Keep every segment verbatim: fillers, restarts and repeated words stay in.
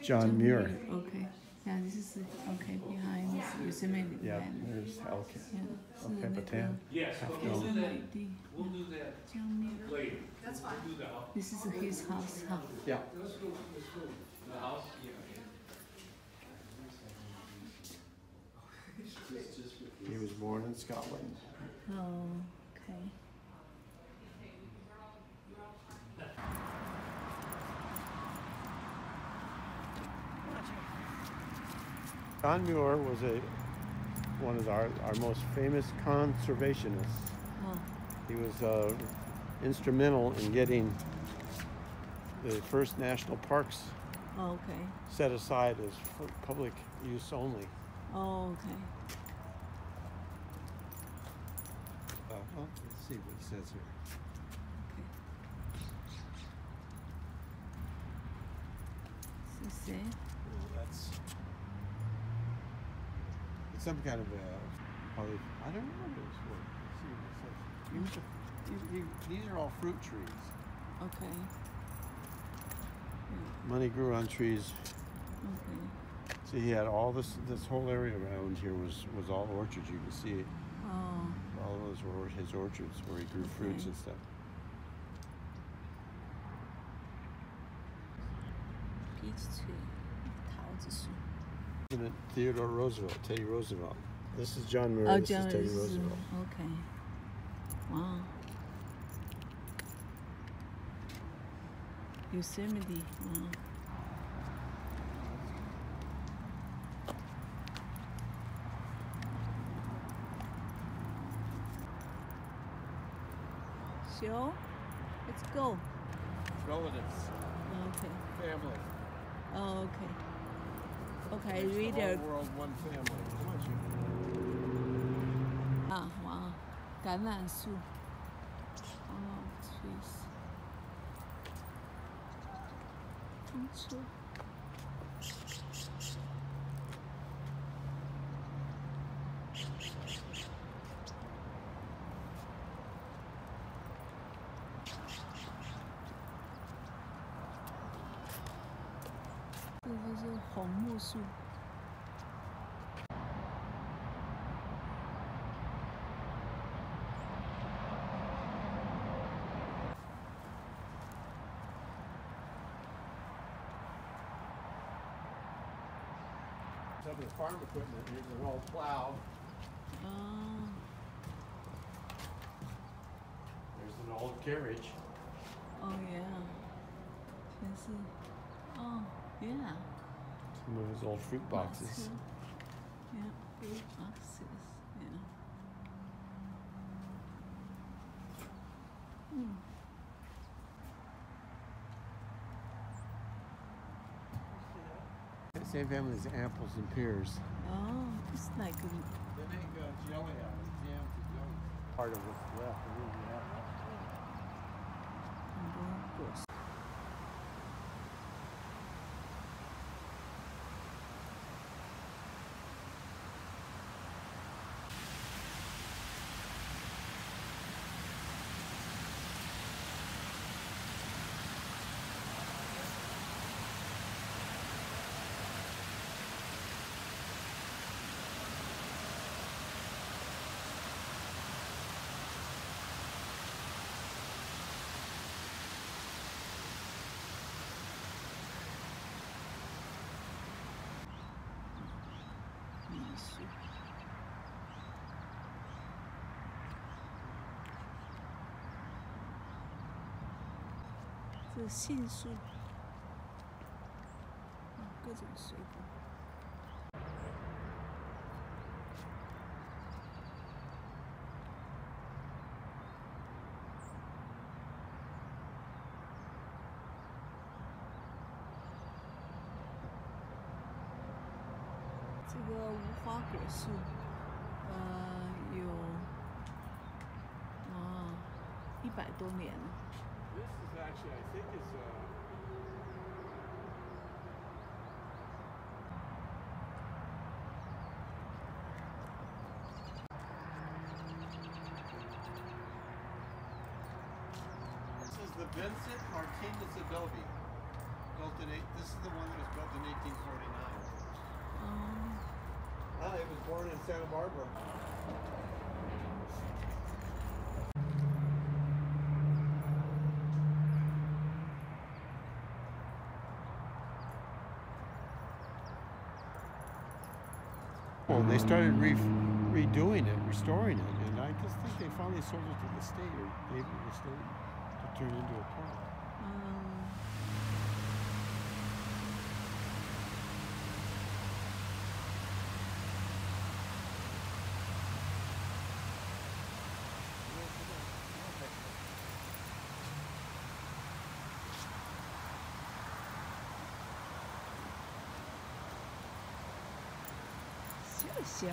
John Muir. Okay. Yeah, this is okay behind this Yosemite. Yeah, land. there's El, Yeah, El 是那个 Capitan. Yes, but we'll do that. Yosemite. We'll do that John Muir. later. That's fine. We'll do the house. This is his house. Huh? Yeah. The house? Yeah. He was born in Scotland. Oh, okay. John Muir was a one of our, our most famous conservationists. Oh, He was uh, instrumental in getting the first national parks oh, okay. set aside as for public use only. Oh, okay. Uh, well, let's see what it says here. Okay. So say, Well, that's it's some kind of a probably I don't know what it's for. Let's see what it says. These are, these, these- these are all fruit trees. okay. Money grew on trees. Okay. See, he had all this this whole area around here was was all orchards. You can see Oh, all those were his orchards where he grew fruits Okay. and stuff. ，peach tree，桃子树。 President Theodore Roosevelt, Teddy Roosevelt. This is John Muir. Oh, this John is Teddy is Roosevelt. okay. Wow. Yosemite. Wow. Sure. Let's go. Relatives, Okay. family. Oh, okay. Okay, Makes read the it. whole world one family. How much you? 啊，哇，橄榄树。哦，trees。风车。这就是红木树。 Some of the farm equipment. Here's an old plow. 哦， There's an old carriage. 哦，yeah，全是，哦，yeah。 Some of his old fruit boxes. Yeah, fruit boxes. Yeah. Hmm. Same family as apples and pears. Oh, it's like a, They make uh, jelly out of it, jam to jelly. Part of what's left. The reason we have of course. Isso. 这是杏树，嗯各种水果。这个无花果树，呃，有啊一百多年了。 This is actually, I think, is uh, this is the Vincent Martinez Adobe. Built in eight. This is the one that was built in eighteen one in Santa Barbara. Well, they started re redoing it, restoring it, and I just think they finally sold it to the state or gave it to the state to turn into a park. Um,秀秀。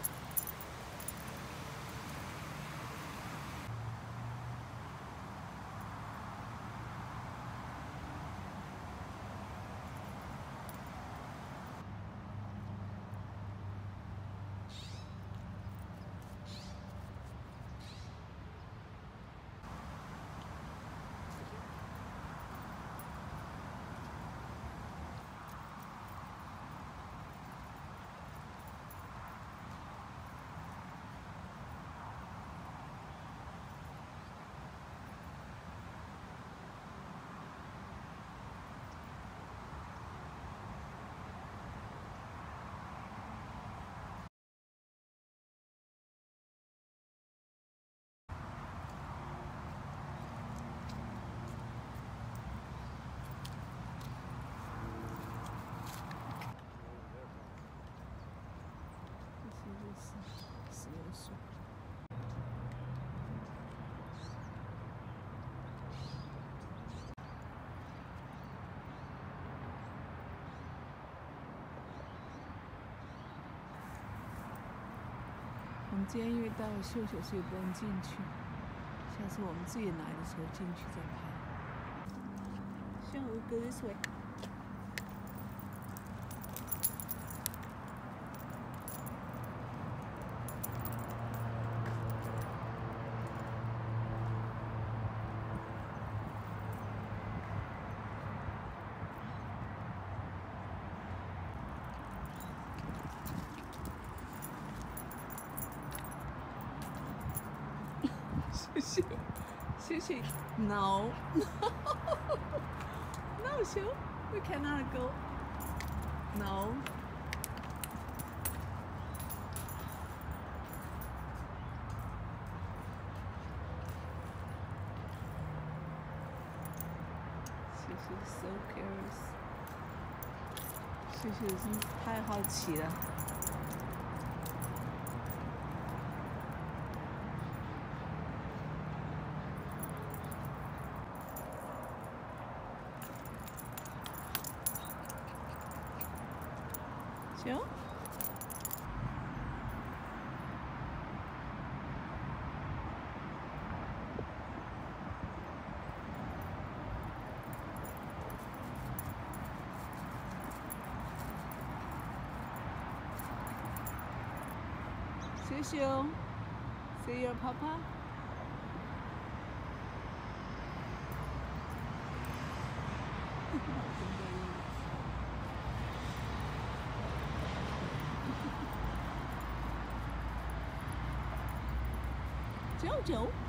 石榴树。我们今天因为到了秀秀，所以不能进去。下次我们自己来的时候进去再拍。So we go this way. Shoo, shoo, shoo. No, no, Shoo. We cannot go. No. Shoo Shoo is so curious. Shoo Shoo 已经太好奇了。行。秀秀 ，See your papa? 九九。